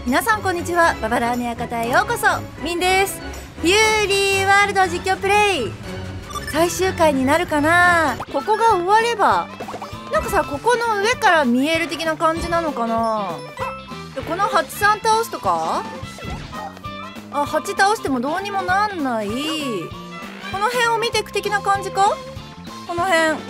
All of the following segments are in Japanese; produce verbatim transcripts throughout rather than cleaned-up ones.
皆さんこんにちは。ババラーネ館へようこそ。ミンです。フューリーワールド実況プレイ最終回になるかな。ここが終わればなんかさ、ここの上から見える的な感じなのかな。でこのハチさん倒すとか、あ、ハチ倒してもどうにもなんない。この辺を見ていく的な感じか。この辺、あ、い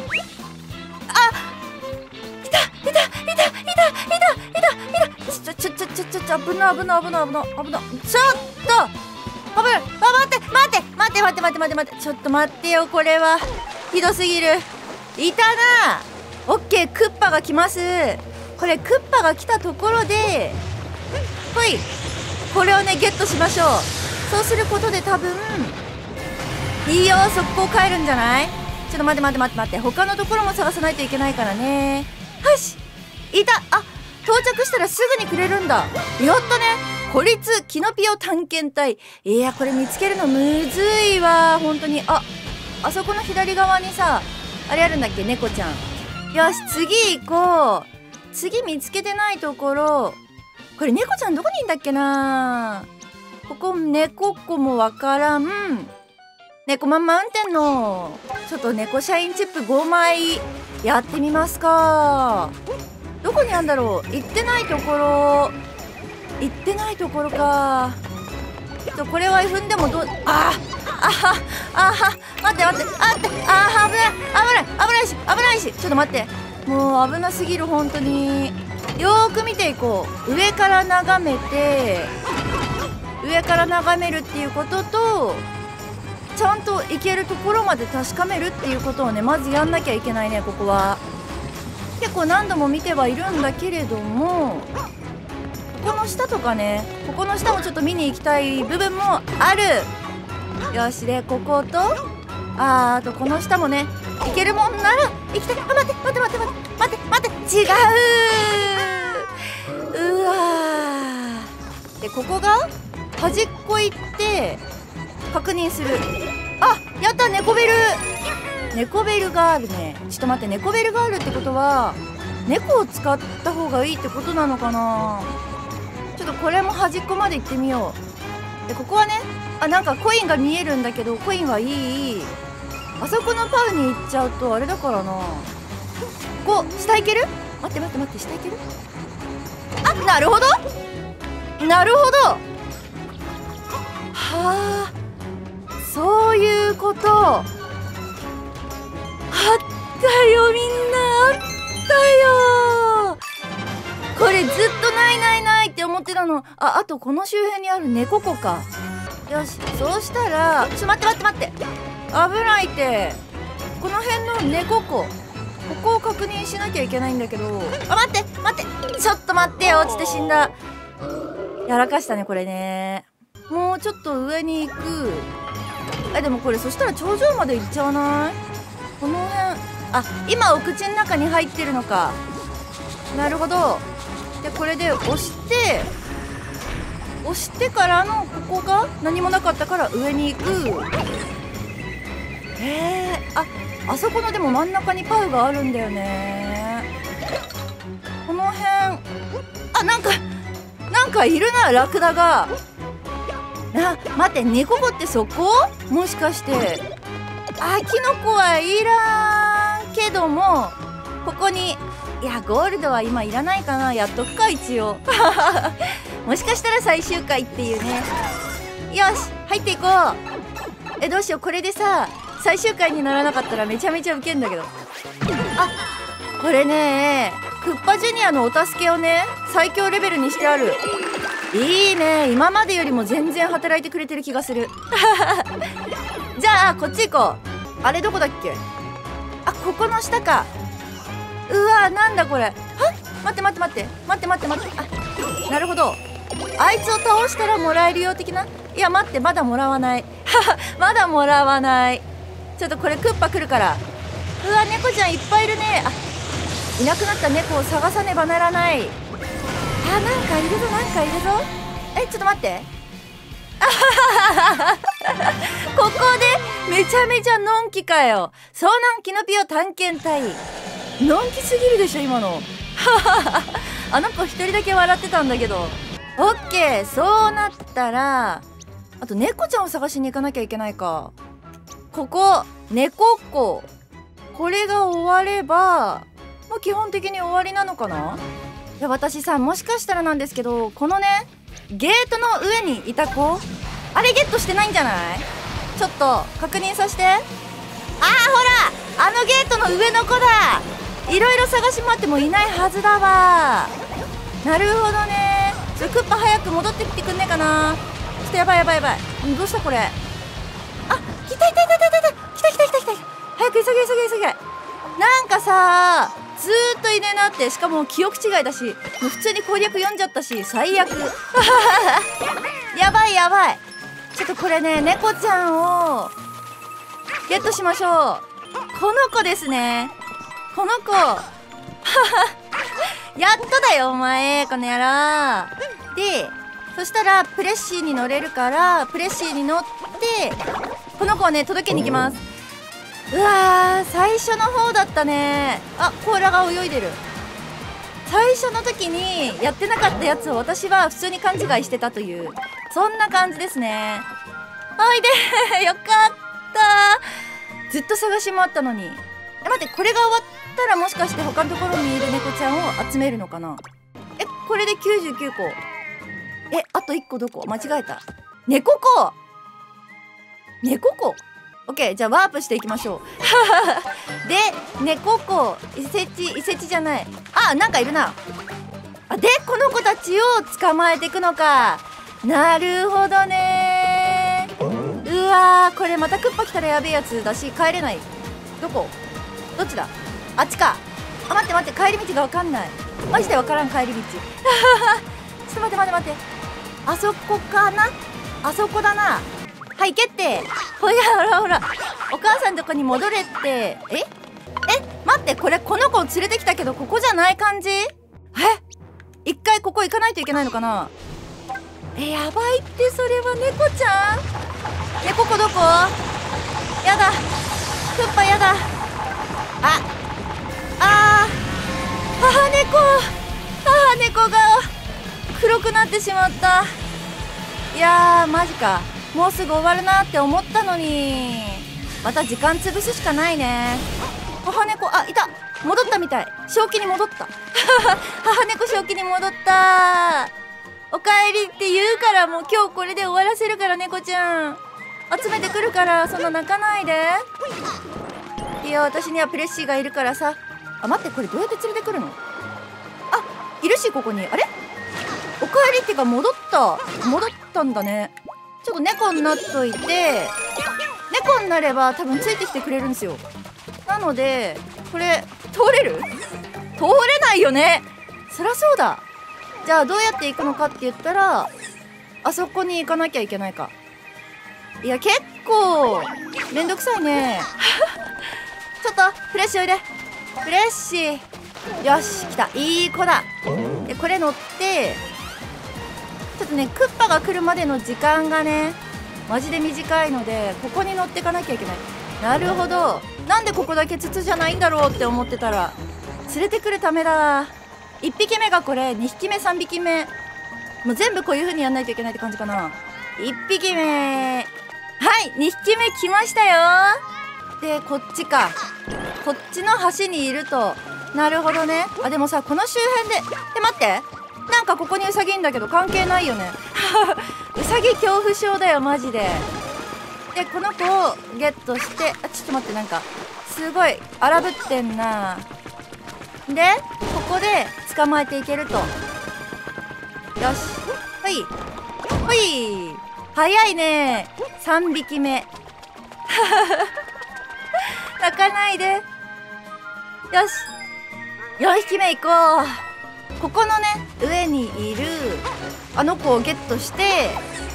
たいたいたいたいたいたいたいた。ちょちょちょちょちょちょ、危ない危ない危ない危ない危ない。ちょっと危ない。あ、待って待って待って待って待って待って待って、ちょっと待ってよ、これはひどすぎる。いたな。オッケー、クッパが来ます。これクッパが来たところで、ほい、これをねゲットしましょう。そうすることで多分いいよ、速攻帰るんじゃない。ちょっと待って待って待って待って、他のところも探さないといけないからね。よし、いた。あ、到着したらすぐにくれるんだ。やったね。孤立キノピオ探検隊。いや、これ見つけるのむずいわ、本当に。あ、あそこの左側にさ、あれあるんだっけ、猫ちゃん。よし、次行こう。次見つけてないところ、これ猫ちゃんどこにいんだっけな。ここ猫っ子もわからん。猫マンマウンテンのちょっと猫シャインチップごまいやってみますか。どこにあんだろう。行ってないところ、行ってないところか。ちょっとこれは踏んでもどう、ああはあは、待って待って、あって、あー、危ない危ない危ないし危ないし、ちょっと待って、もう危なすぎる本当に。よーく見ていこう。上から眺めて、上から眺めるっていうことと、ちゃんと行けるところまで確かめるっていうことをね、まずやんなきゃいけないね。ここは結構何度も見てはいるんだけれども、ここの下とかね、ここの下もちょっと見に行きたい部分もある。よし、でここと、あー、あとこの下もね、行けるもんなら行きたい。あ、待って待って待って待って待って待って、違う。うわー。でここが端っこ行って確認する。あ、やった、猫ベル。猫ベルがあるね。ちょっと待って、猫ベルがあるってことは猫を使った方がいいってことなのかな。ちょっとこれも端っこまで行ってみよう。でここはね、あ、なんかコインが見えるんだけど、コインはいい。あそこのパウに行っちゃうとあれだからな。ここ下行ける。待って待って待って、下行ける。あ、なるほどなるほど。はあ、そういうこと。あったよ、みんな、あったよ。これずっとないないないって思ってたの。あ、あとこの周辺にある猫子か。よし、そうしたら、ちょっと待って待って待って、危ないって。この辺の猫子、ここを確認しなきゃいけないんだけど。あ、待って待って、ちょっと待ってよ、落ちて死んだ。やらかしたねこれね。もうちょっと上に行く。え、でもこれそしたら頂上まで行っちゃわない？この辺、あ、今お口の中に入ってるのか。なるほど。でこれで押して押してからの、ここが何もなかったから上に行く。へえ、あ、あそこのでも真ん中にパウがあるんだよね。この辺、あ、なんかなんかいるな、ラクダが。あ、待って、猫子ってそこ？もしかして。あ、キノコはいらんけども、ここに、いや、ゴールドは今いらないかな。やっとくか一応。もしかしたら最終回っていうね。よし、入っていこう。え、どうしよう、これでさ最終回にならなかったらめちゃめちゃウケんだけど。あ、これね、クッパジュニアのお助けをね最強レベルにしてある。いいね、今までよりも全然働いてくれてる気がする。じゃあこっち行こう。あれどこだっけ。あ、ここの下か。うわ、なんだこれ。はっ、待って待って待って待って待って待って、あ、なるほど、あいつを倒したらもらえるよ的な。いや待って、まだもらわない。まだもらわない。ちょっとこれクッパ来るから。うわ、猫ちゃんいっぱいいるね。あ、いなくなった猫を探さねばならない。あ、なんかいるぞなんかいるぞ。え、ちょっと待って。ここでめちゃめちゃのんきかよ。遭難キノピオ探検隊、のんきすぎるでしょ今の。あの子一人だけ笑ってたんだけど。 オッケー。そうなったらあと猫ちゃんを探しに行かなきゃいけないか。ここ猫っ子、これが終わればまあ基本的に終わりなのかな。いや私さ、もしかしたらなんですけど、このねゲートの上にいた子、あれゲットしてないんじゃない？ちょっと確認させて。あー、ほらあのゲートの上の子だ。いろいろ探し回ってもいないはずだわ。なるほどね。ちょクッパ早く戻ってきてくんねえかな。ちょっとやばいやばいやばい。どうしたこれ。あ、来た来た来た来た来た来た来た来た来た。早く急げ急げ急げ。なんかさずーっといねえなって。しかも記憶違いだし、もう普通に攻略読んじゃったし最悪やばいやばい。ちょっとこれね、猫ちゃんをゲットしましょう。この子ですね、この子やっとだよお前この野郎で。そしたらプレッシーに乗れるから、プレッシーに乗ってこの子をね届けに行きます。うわー、最初の方だったね。あ、甲羅が泳いでる。最初の時にやってなかったやつを私は普通に勘違いしてたという、そんな感じですね。おいでよかった。ずっと探し回ったのに。え、待って、これが終わったらもしかして他のところにいる猫ちゃんを集めるのかな。え、これできゅうじゅうきゅうこ。え、あといっこどこ？間違えた。猫子猫子オッケー、じゃあワープしていきましょうで、猫子、伊勢地、伊勢地じゃない。あ、なんかいるな。あ、で、この子たちを捕まえていくのか。なるほどね。うわー、これまたクッパ来たらやべえやつだし帰れない。どこ？どっちだ？あっちか。あ、待って待って、帰り道がわかんない。マジでわからん、帰り道ちょっと待って待って待って、あそこかな、あそこだな。はい、決定。ほらほらほら、お母さんとこに戻れって。ええ、待って、これこの子を連れてきたけどここじゃない感じ。え、一回ここ行かないといけないのかな。え、やばいって。それは猫ちゃん。猫子どこ？やだ、クッパやだ。ああー、母猫、母猫が黒くなってしまった。いやー、マジか。もうすぐ終わるなって思ったのに、また時間潰すしかないね。母猫、あ、いた。戻ったみたい。正気に戻った母猫正気に戻った。おかえりって言うから、もう今日これで終わらせるから。猫ちゃん集めてくるから、そんな泣かないで。いや、私にはプレッシーがいるからさ。あ、待って、これどうやって連れてくるの。あ、いるし、ここに。あれ、おかえりってか戻った戻ったんだね。ちょっと猫になっといて、猫になれば多分ついてきてくれるんですよ。なのでこれ通れる？通れないよね。そりゃそうだ。じゃあどうやって行くのかって言ったら、あそこに行かなきゃいけないか。いや、結構めんどくさいねちょっとフレッシュおいで。フレッシー、よし来た、いい子だ。でこれ乗って、ちょっとねクッパが来るまでの時間がねマジで短いので、ここに乗ってかなきゃいけない。なるほど。なんでここだけ筒じゃないんだろうって思ってたら、連れてくるためだ。いっぴきめがこれ、にひきめ、さんびきめ、もう全部こういう風にやんないといけないって感じかな。いっぴきめ、はい、にひきめ来ましたよ。でこっちか、こっちの端にいると。なるほどね。あ、でもさ、この周辺で、え、待って、なんかここにウサギいんだけど関係ないよねウサギ恐怖症だよマジで。でこの子をゲットして、あ、ちょっと待って、なんかすごい荒ぶってんな。でここで捕まえていけると。よし、ほいほい、早いね。さんびきめ泣かないで。よし、よんひきめ行こう。ここのね上にいるあの子をゲットして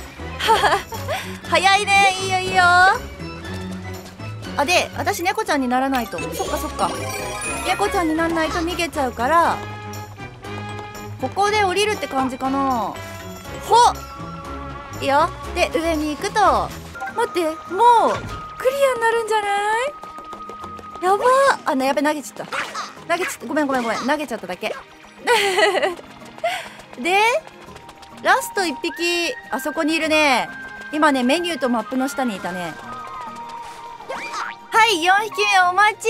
早いね。いいよいいよ。あ、で私猫ちゃんにならないと。そっかそっか、猫ちゃんにならないと逃げちゃうから、ここで降りるって感じかな。ほっ、いいよ。で上に行くと、待って、もうクリアになるんじゃない？やばー。あ、な、やべ、投げちゃった投げちゃった。ごめんごめんごめん、投げちゃっただけでラストいっぴきあそこにいるね。今ねメニューとマップの下にいたね。はい、よんひきめお待ち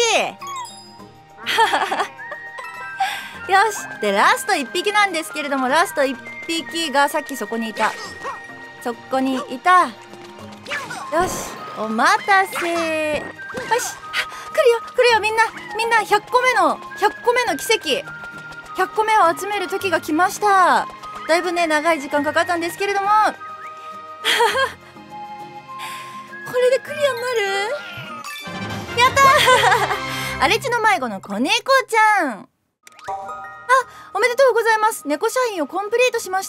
よし。でラストいっぴきなんですけれども、ラストいっぴきがさっきそこにいた。そこにいた。よし、お待たせ。よし、来るよ来るよ、みんなみんな。ひゃっこめのひゃっこめの奇跡、ひゃっこめを集める時が来ました。だいぶね長い時間かかったんですけれどもこれでクリアになる。やったー荒地の迷子の子猫ちゃん。あ、おめでとうございます。猫社員をコンプリートしました。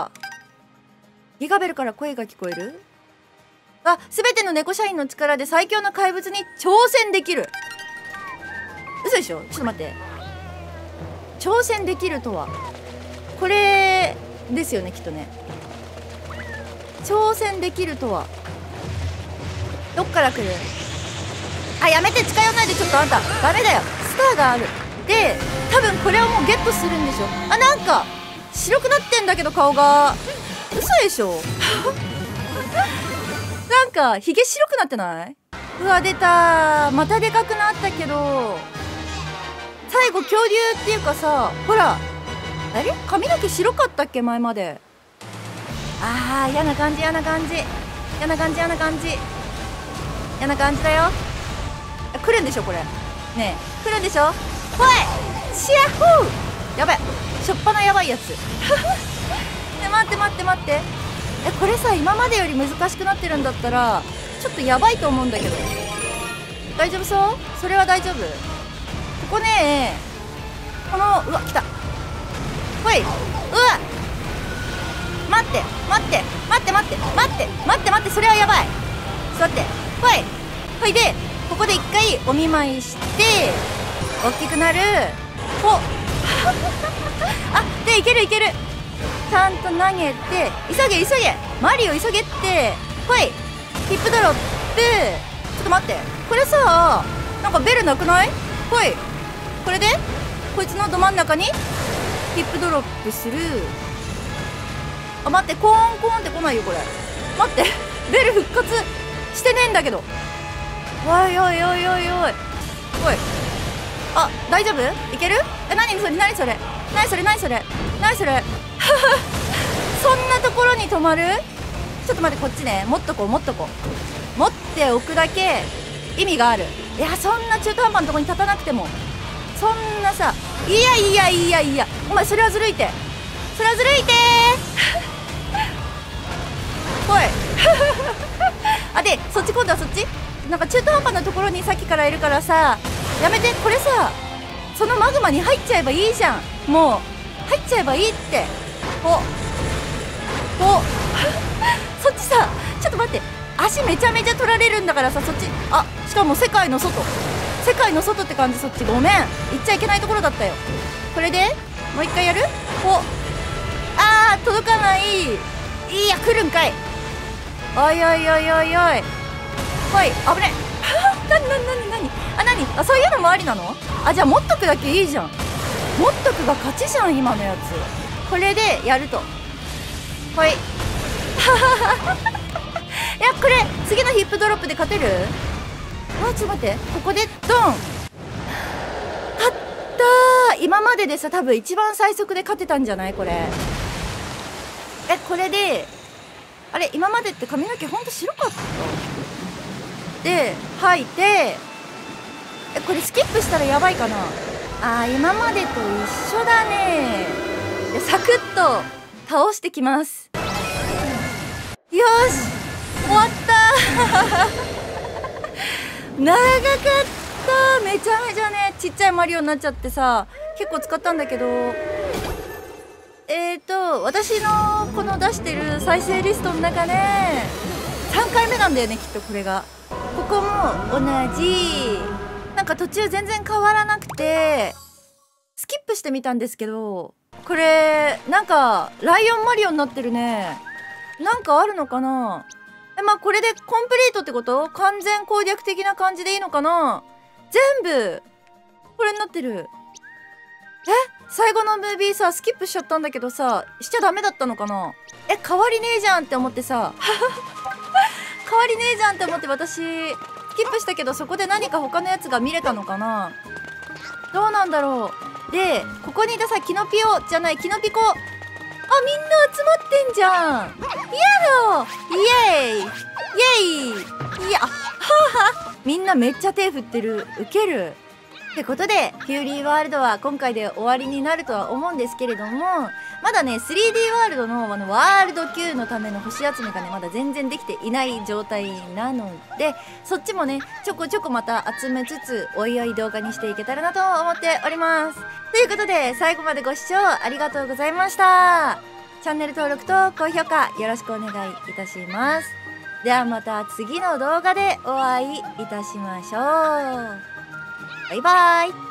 ギガベルから声が聞こえる。あ、すべての猫社員の力で最強の怪物に挑戦できる。嘘でしょ。ちょっと待って、挑戦できるとはこれですよね、きっとね。挑戦できるとはどっから来る。あ、やめて、近寄らないで。ちょっとあんたダメだよ。スターがある。で多分これをもうゲットするんでしょ。あ、なんか白くなってんだけど顔が。嘘でしょなんかひげ白くなってない？うわ、出た。またでかくなったけど、最後恐竜っていうかさ、ほらあれ髪の毛白かったっけ前まで。あー、嫌な感じ嫌な感じ嫌な感じ嫌な感じ嫌な感じだよ。来るんでしょこれ。ねえ、来るんでしょ。ほいシヤホー。やばい、しょっぱなやばいやつね、待って待って待って。え、これさ今までより難しくなってるんだったらちょっとやばいと思うんだけど、大丈夫そう？それは大丈夫。ここね、このうわ来た。ほい、うわ待って待って待って待って待って待って待って、それはやばい。座って、ほいほいでここで一回お見舞いして大きくなる。ほあ、でいけるいける。ちゃんと投げて、急げ急げマリオ急げって。ほいヒップドロップ。ちょっと待って、これさなんかベルなくない？ほい、これでこいつのど真ん中にヒップドロップする。あ、待って、コーンコーンって来ないよこれ。待ってベル復活してねえんだけど。おいおいおいおいおいおい。あ、大丈夫？いける？え、何それ何それ何それ何それ何それそんなところに止まる？ちょっと待って、こっちね。持っとこう持っとこう持っておくだけ意味がある。いや、そんな中途半端なとこに立たなくても、そんなさ、いやいやいやいや、お前それはずるいて、それはずるいてーほいあ、でそっち、今度はそっちなんか中途半端なところにさっきからいるからさ、やめて。これさそのマグマに入っちゃえばいいじゃん。もう入っちゃえばいいって。ほほそっちさ、ちょっと待って、足めちゃめちゃ取られるんだからさ、そっち。あ、しかも世界の外世界の外って感じ。そっちごめん、行っちゃいけないところだったよ。これでもう一回やる。ほあー、届かない。いや、来るんかい。おいおいおいおいおいほい、危ねえなになになになにあ、なにあ、そういうのもありなの。あ、じゃあ持っとくだけいいじゃん。持っとくが勝ちじゃん今のやつ。これでやると。ほいいや、これ次のヒップドロップで勝てる？あ、ちょっと待って、ここでドン。勝ったー。今まででさ多分一番最速で勝てたんじゃないこれ。え、これであれ、今までって髪の毛ほんと白かったで吐いて、え、これスキップしたらやばいかな。あー、今までと一緒だね。でサクッと倒してきます。よし、終わった長かった。めちゃめちゃねちっちゃいマリオになっちゃってさ、結構使ったんだけど、えーと私のこの出してる再生リストの中でさんかいめなんだよねきっとこれが。ここも同じ。なんか途中全然変わらなくてスキップしてみたんですけど、これなんかライオンマリオになってるね。なんかあるのかな。え、まあこれでコンプリートってこと？完全攻略的な感じでいいのかな。全部これになってる。え、 最後のムービーさスキップしちゃったんだけどさ、しちゃダメだったのかな。え、変わりねえじゃんって思ってさ変わりねえじゃんって思って私スキップしたけど、そこで何か他のやつが見れたのかな。どうなんだろう。でここにいたさ、キノピオじゃないキノピコ、あ、みんな集まってんじゃん。やろイエーイイエーイいや、ははみんなめっちゃ手振ってる。ウケる。ってことでフューリーワールドは今回で終わりになるとは思うんですけれども、まだね スリーディー ワールドのあのワールド Q のための星集めがねまだ全然できていない状態なので、そっちもねちょこちょこまた集めつつおいおい動画にしていけたらなと思っております。ということで最後までご視聴ありがとうございました。チャンネル登録と高評価よろしくお願いいたします。ではまた次の動画でお会いいたしましょう。バイバイ。